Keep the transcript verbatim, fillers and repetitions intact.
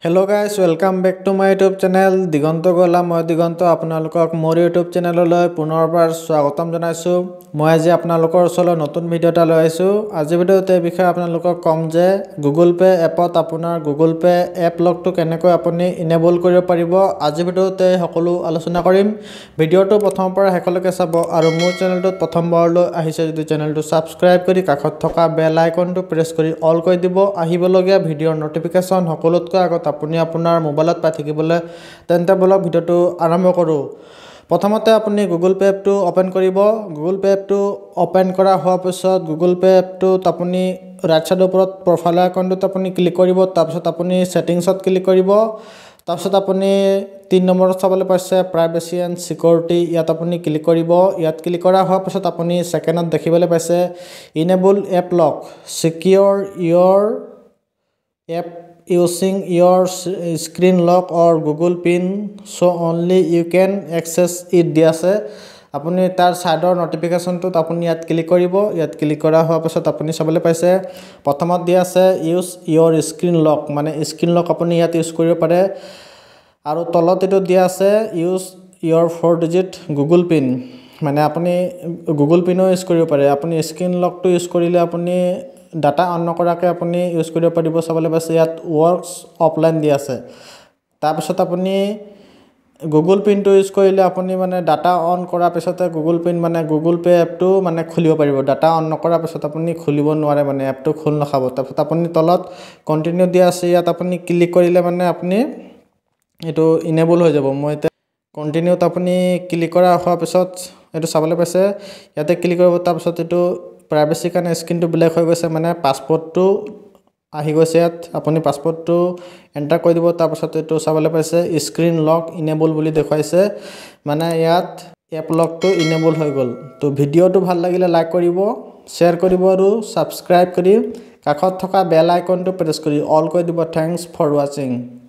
hello guys welcome back to my YouTube channel Digant गला मैं दिगंत आपनालोকক मोर YouTube चैनलলৈ पुनरबार स्वागतम জনাইছো মই আজি আপোনালোকৰ ওচৰলৈ নতুন ভিডিও এটা লৈ আহিছো আজি ভিডিওতে বিষয় আপোনালোকক কম যে গুগল পে এপত আপোনাৰ গুগল পে এপ লকটো কেনেকৈ আপুনি ইনেবল কৰিব পাৰিব আজি ভিডিওতে সকলো আলোচনা কৰিম ভিডিওটো প্ৰথমৰ পৰা শেষলৈকে চাব আৰু মোৰ চেনেলটোত প্ৰথমবাৰলৈ আহিছে যদি চেনেলটো সাবস্ক্ৰাইব কৰি কাষত থকা বেল আইকনটো প্ৰেছ কৰি অল কৰি দিব আহিবলগীয়া ভিডিওৰ নটিফিকেশন সকলোতকৈ আগত আপুনি আপোনাৰ মোবাইলত পাই থাকিবলৈ তেন্তে বলক ভিডিওটো আৰম্ভ কৰো প্ৰথমতে আপুনি গুগল পে এপটো ওপেন কৰিব গুগল পে এপটো ওপেন কৰা হোৱাৰ পিছত গুগল পে এপটোত আপুনি ৰাইট সাইডৰ ওপৰত প্ৰফাইল আইকনটোত আপুনি ক্লিক কৰিব তাৰ পিছত আপুনি সেটিংছত ক্লিক কৰিব তাৰ পিছত আপুনি তিন নম্বৰত চাবলৈ পাইছে প্ৰাইভেচি এণ্ড সিকিউৰিটি ইয়াত আপুনি ক্লিক কৰিব ইয়াত ক্লিক কৰা হোৱাৰ পিছত আপুনি সেকেন্ডত দেখিবলৈ পাইছে enable app lock secure your app using your screen lock or Google pin so only you can access it দিয়াছে আপুনি তাৰ সাইডৰ নটিফিকেশনটোত আপুনি ইয়াত ক্লিক কৰিব ইয়াত ক্লিক কৰা হোৱাৰ পিছত আপুনি চাবলৈ পাইছে প্ৰথমত দিয়াছে ইউজ your screen lock মানে স্ক্ৰিন লক আপুনি ইয়াত ইউজ কৰিব পাৰে আৰু তলত এটো দিয়াছে use your four digit Google pin মানে আপুনি Google pin ইউজ কৰিব পাৰে আপুনি স্ক্ৰিন লকটো ইউজ কৰিলে আপুনি ডাটা অন নকৰাকৈ আপুনি ইউজ কৰিব পাৰিব চাবলৈ পাইছে ইয়াত ওয়ার্কস অফলাইন দি আছে তাৰ পিছত আপুনি গুগল পিনটো ইউজ কৰিলে আপুনি মানে ডাটা অন কৰাৰ পিছতে গুগল পিন মানে গুগল পে এপটো মানে খুলিব পাৰিব ডাটা অন নকৰাৰ পিছত আপুনি খুলিব নোৱাৰে মানে এপটো খোল নখাব তাৰ পিছত আপুনি তলত কন্টিনিউ দি আছে ইয়াত আপুনি ক্লিক কৰিলে মানে আপুনি এটো ইনেবল হৈ যাব মই কন্টিনিউত আপুনি ক্লিক কৰা হোৱাৰ পিছত এটো চাবলৈ পাইছে ইয়াতে ক্লিক কৰিব তাৰ পিছত এটো প্ৰাইভেচি কাৰণে স্ক্ৰিনটো ব্লেক হৈ গৈছে মানে পাসপোৰ্টটো আহি গৈছে ইয়াত আপুনি পাসপোৰ্টটো এন্টাৰ কৰি দিব তাৰ পিছত এটো চাবলৈ পাইছে স্ক্ৰিন লক ইনেবল বুলি দেখাইছে মানে ইয়াত এপ লকটো ইনেবল হৈ গল তো ভিডিওটো ভাল লাগিলে লাইক কৰিব শেয়াৰ কৰিব আৰু সাবস্ক্ৰাইব কৰি কাষত থকা বেল আইকনটো প্ৰেছ কৰি অল কৰি দিব থ্যাঙ্কস ফৰ ওয়াচিং